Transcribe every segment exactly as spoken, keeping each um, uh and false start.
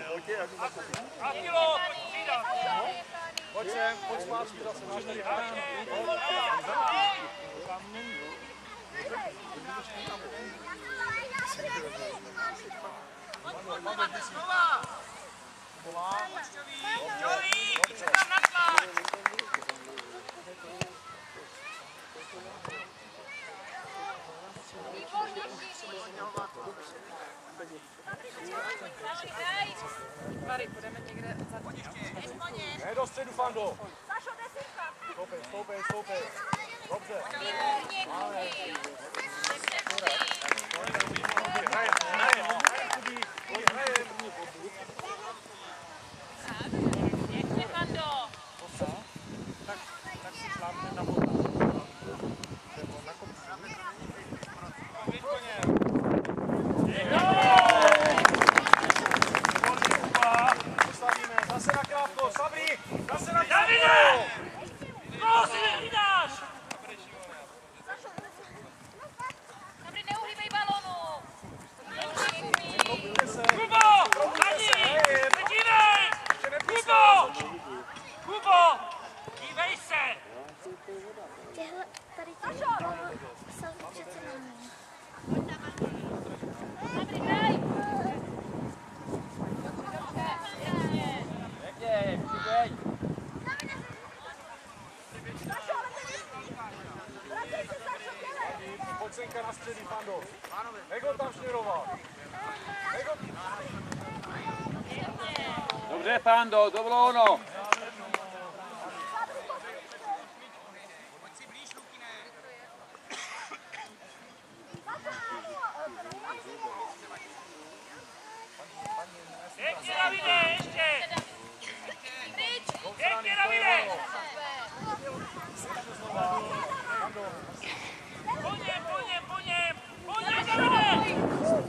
A kilo, pojď přidat. Pojď sem, pojď zpátky zase, máš tady hráč. Joví, chce tam natlač. Mary, půjdeme někde za tím. Ne do středu, Fando. Stoupej, stoupej, stoupej. Dobře. Máme. Hrajem, hrajem, hrajem, Kubí. Hrajem. Pěkně, Fando. Tak, tak si šlápne na bota. Nebo na kopci. Víš po něm. Postavíme, zase na krátko, Sabri, zase na krátko. Davide! Koho si nevydáš? Sabri, neuhlíbej balonu. Kubo! Za ní! Nedívej! Kubo! Kubo! Dívej se! Těhle, tady těhle psal přece na mě. Sabri, dej! Pěkně, přiběď. Pojď senka na středí, Fando. Nech ho tam směrovat. Nech ho... Dobře, Fando, to bylo ono. Pěkně, Davide, ještě! Pěkně, Davide! Po něm, po něm, po něm! Po něm, Davide!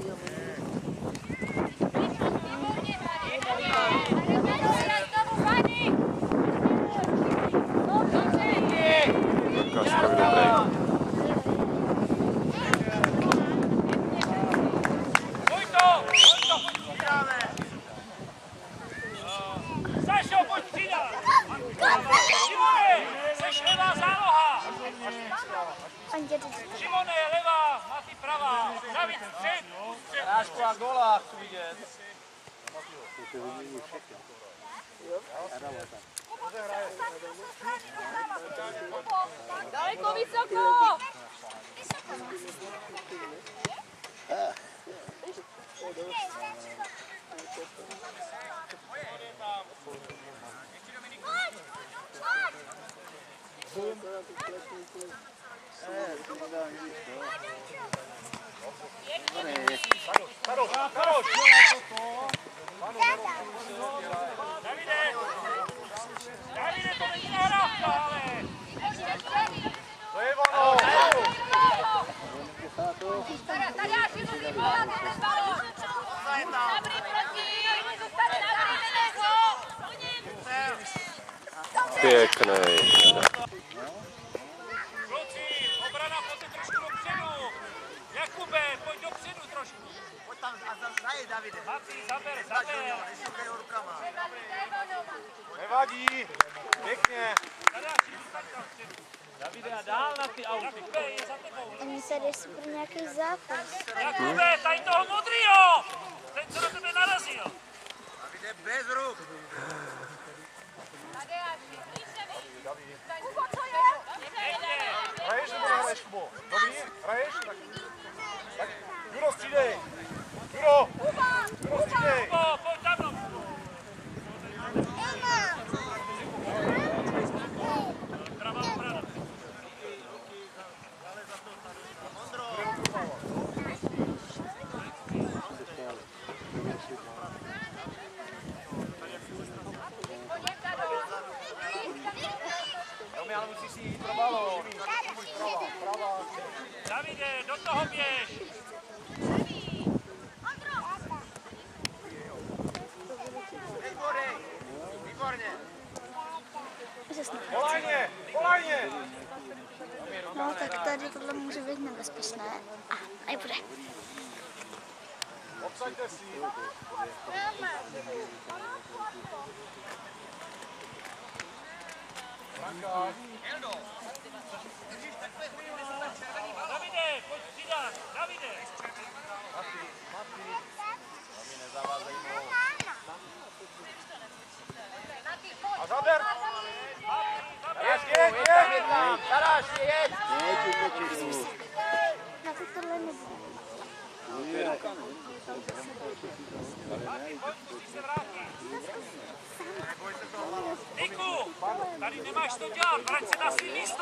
Pojď to! Pojď to! Sašo, pojď přidat! Šimone, seš levá záloha! Šimone, levá, Mati pravá. David střed, střed. Rážku a gola chci vidět. Daleko, vysoko! Karoš, Karoš! Davide! Davide, to není nahrávka, ale! To je ono! Tady já si musím volat, ten balon! Sabri, proti! Zůstane na Marineného! Pěkný. Kluci, obrana, pojďte trošku dopředu! Jakube, pojď dopředu trošku! Pojď tam a zahej, Davide. Mati, zaber, zaber! Nešukej ho rukama. Nevadí. Pěkně. Tady já si zůstaň tam vpředu. Davide, a dál na ty auty. Jakube, je za tebou. Oni tady je super nějaký zápas. Jakube, tady toho modrýho! Ten, co do tebe narazil! Davide, bez ruk. Tady já si, blíž se mi! Kubo, co je? Pěkně! Hraješ nebo nehraješ, Kubo? Dobrý? Hraješ? Tak, tak Juro, střídej. Juro! Juro, střídej. Kubo, pojď za mnou! Pravá obrana. Tomi, ale musíš si jít pro balón. Prava, prava. Davide, do toho běž! Výborně. Polajně, polajně. No, tak tady tohle může být nebezpečné. A, nebude. Zůstaňte si. Franka. Davide, pojď přidat, Davide. A zaber. Jeď, jeď, jeď! Taráš, jeď! Na to tohle nebude. Pojď, musíš se vrátit. Niku, tady nemáš to dělat, vrať se na svý místo.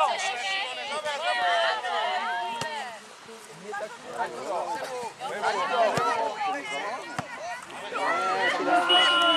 Nebo.